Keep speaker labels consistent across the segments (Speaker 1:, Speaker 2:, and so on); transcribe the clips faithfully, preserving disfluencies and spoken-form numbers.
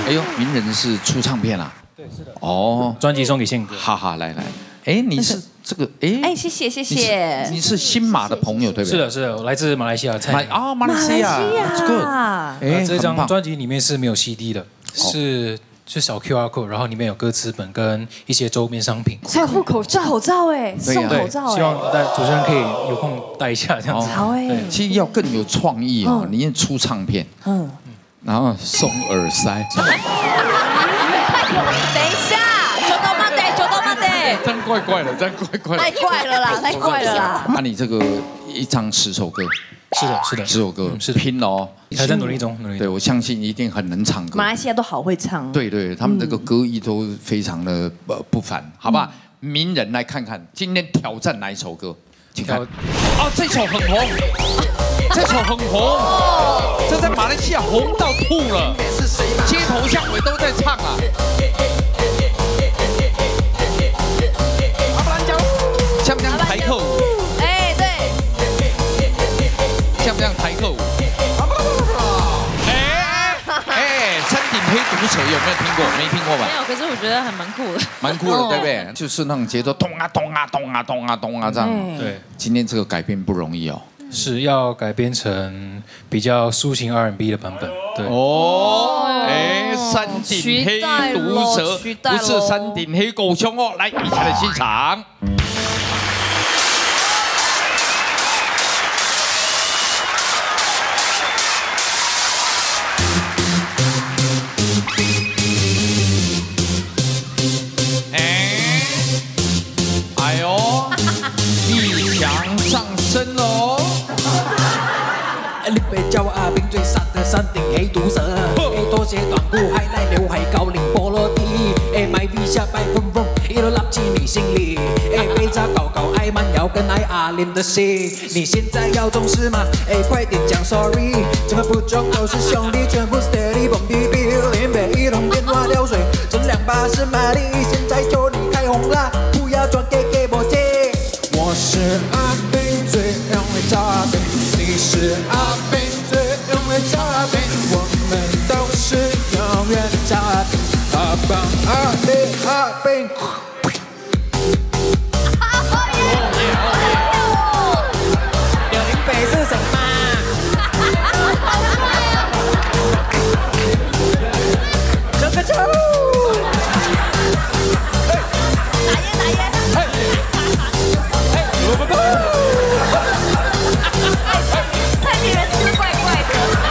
Speaker 1: 哎呦，名人是出唱片啊？
Speaker 2: 对，是的。
Speaker 1: 哦，
Speaker 2: 专辑送给宪哥。
Speaker 1: 哈哈，来来，哎，你是这个哎
Speaker 3: 哎，谢谢谢谢。
Speaker 1: 你是新马的朋友对不对？
Speaker 2: 是的，是的，我来自马来西亚蔡。
Speaker 1: 啊，马来西亚 ，good。
Speaker 2: 哎，这张专辑里面是没有 C D 的，是。 是小 Q R code， 然后里面有歌词本跟一些周边商品，
Speaker 3: 还有副口罩，口罩哎，送口罩哎，
Speaker 2: 希望大主持人可以有空带一下这样子。
Speaker 3: 好哎，
Speaker 1: 其实要更有创意哦，你出唱片，嗯，然后送耳塞。
Speaker 3: 等一下，九刀妈得，九刀妈得，
Speaker 1: 这样怪怪的，这样怪怪的，
Speaker 3: 太怪了啦，太怪了啦。
Speaker 1: 那你这个一张十首歌。
Speaker 2: 是的，是的，
Speaker 1: 十首歌是拼了哦，
Speaker 2: 还在努力中，努力中。
Speaker 1: 对，我相信一定很能唱歌。
Speaker 3: 马来西亚都好会唱。
Speaker 1: 对对，他们这个歌艺都非常的呃不凡，好吧？名人来看看，今天挑战哪一首歌？请看。哦，这首很红，这首很红，这在马来西亚红到吐了，街头巷尾都在唱啊。阿布兰江，像不像台客舞？ 像不像台客舞？哎哎，山顶黑毒蛇有没有听过？没听过吧？
Speaker 4: 没有，可是我觉得还蛮酷的。
Speaker 1: 蛮酷的，对不对？就是那种节奏，咚啊咚啊咚啊咚啊咚啊这样。
Speaker 2: 对，
Speaker 1: 今天这个改编不容易哦。
Speaker 2: 是要改编成比较抒情 R and B 的版本。对。
Speaker 1: 哦，哎，山顶黑毒蛇不是山顶黑狗熊哦，来一起来欣赏。 真哦！
Speaker 5: 你被叫我阿兵最杀的山顶黑毒蛇，哎，拖鞋短裤，海带刘海，高领菠萝地，哎，买 V 下白凤凤，一路拉进你心里，哎，被他搞搞爱慢摇跟爱阿莲的心，你现在要重视吗？哎，快点讲 sorry， 怎么不中都是兄弟，全部 steady 蹦迪比，连被一通电话掉水，整两把是马力，现在就你开红了，不要装 gay gay 魔镜。 我是阿兵，最容易诈骗；你是阿兵，最容易诈骗。我们都是永远的诈骗。阿邦阿兵阿兵。柳林北是什么？这个球。
Speaker 3: 太令人吃怪怪的。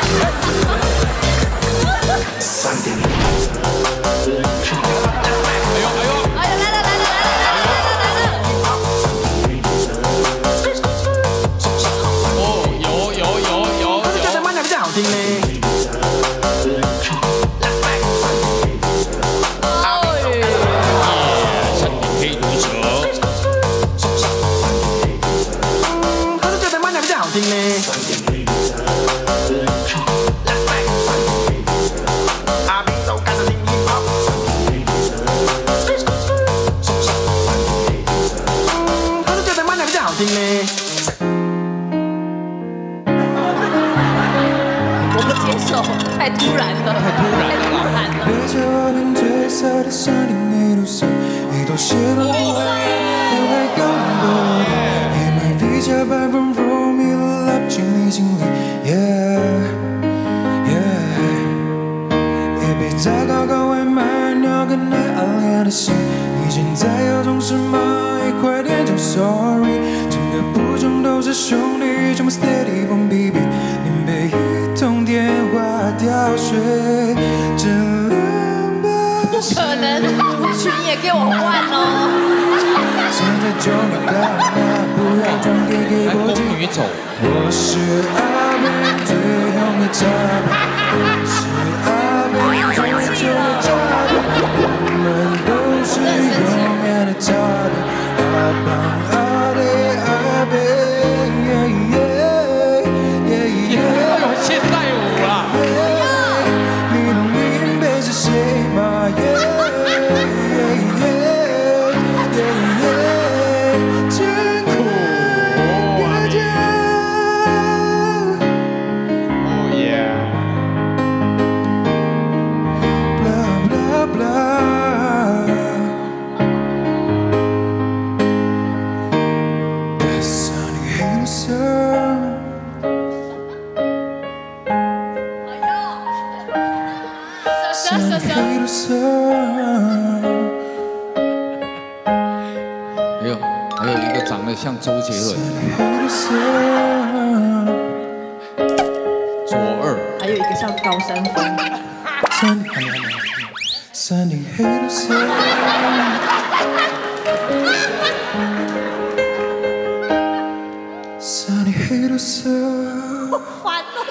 Speaker 3: 哎呦哎呦！哎呦来了来了来了来了来了来了！
Speaker 1: 哦，有有有有有。
Speaker 5: 这的慢点比较好听呢。
Speaker 1: 山顶黑毒蛇。
Speaker 5: 他是觉得慢点比较好听呢。阿兵都跟着听 hip hop。他是觉得慢点比较好听呢。
Speaker 3: 我不接受，太突然了，太突然了，太突然了。背着我们褪色的山顶黑毒蛇，一朵血的芦苇，刘海高过地，也买皮夹白风风，一路拉进你心里。Yeah yeah， 也别再高高为慢鸟跟爱暗恋的心，你现在要重视吗？快点讲 sorry， 整个部中都是兄弟，全部 steady 蹦比比，连被一通电话掉水，这两把不可能，群也给我换哦。现在就你干嘛？不要装 gay gay
Speaker 1: 来，宫女走。
Speaker 5: 我是阿兵，最勇的诈骗。我是阿兵，最久的诈骗。我们都是永远的诈骗。阿邦阿弟阿兵，耶耶耶耶。
Speaker 1: 现代舞啦。
Speaker 5: 你能明白是谁吗？耶耶耶耶耶，真酷。
Speaker 1: 哦耶！ 还有还有一个长得像周杰伦，左二，
Speaker 4: 还有一个像高山峰。
Speaker 3: 山顶黑的色，山顶黑的色。
Speaker 4: 烦哦！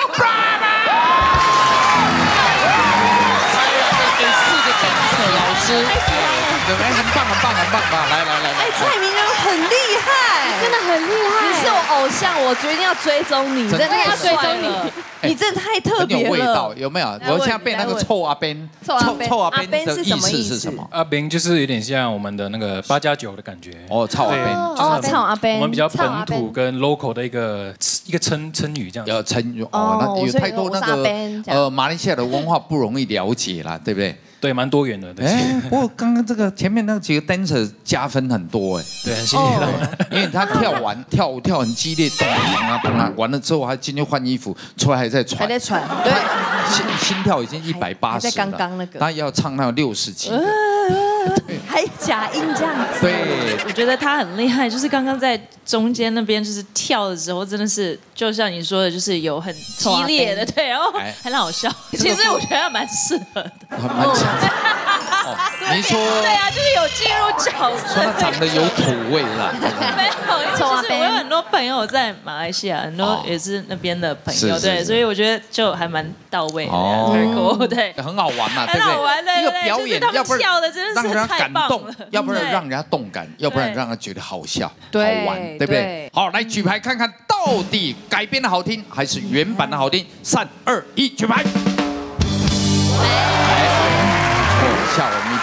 Speaker 1: 给四个dancer老师，对不对？很棒，很棒，很棒啊！来来来来，
Speaker 4: 哎，蔡明仁很厉害，
Speaker 6: 真的很厉害，
Speaker 4: 你是我偶像，我决定要追踪你，真的要追踪你。你真的太特别了，
Speaker 1: 很有味道，有没有？我现在被那个臭阿边，
Speaker 4: 臭臭
Speaker 1: 阿边的意思是什么？
Speaker 2: 阿边就是有点像我们的那个八加九的感觉。
Speaker 1: 哦，臭阿边，
Speaker 4: 哦，臭阿边，
Speaker 2: 我们比较本土跟 local 的一个一个称称语这样。
Speaker 1: 有称语哦，那有太多那个呃马来西亚的文化不容易了解啦，对不对？
Speaker 2: 对，蛮多元的。
Speaker 1: 哎，不过刚刚这个前面那几个 dancer 加分很多哎，
Speaker 2: 对，很谢谢他们，
Speaker 1: 因为他跳完跳舞跳很激烈，动啊动啊，完了之后还进去换衣服，出来还在喘，
Speaker 4: 还在喘，对，
Speaker 1: 心心跳已经一百八十了，
Speaker 4: 在刚刚那个，
Speaker 1: 他要唱那六十几，
Speaker 4: 还假音这样子。
Speaker 1: 对，
Speaker 7: 我觉得他很厉害，就是刚刚在中间那边就是跳的时候，真的是就像你说的，就是有很激烈的，对，然后很好笑。其实我觉得蛮适合的，
Speaker 1: 蛮强。哦，你说
Speaker 7: 对啊，就是有进入角色。
Speaker 1: 说他长得有土味啦。
Speaker 7: 没有，因为就是我有很多朋友在马来西亚，很多也是那边的朋友，对，所以我觉得就还蛮到位的，很酷，对，
Speaker 1: 很好玩嘛，对不对？
Speaker 7: 很好玩的，
Speaker 1: 一个表演，要不然
Speaker 7: 跳的真的是
Speaker 1: 让人
Speaker 7: 太棒了，
Speaker 1: 要不然让人家动感，要不然让人觉得好笑、好玩，对不对？好，来举牌看看到底改编的好听还是原版的好听？三二一，举牌！吓我们。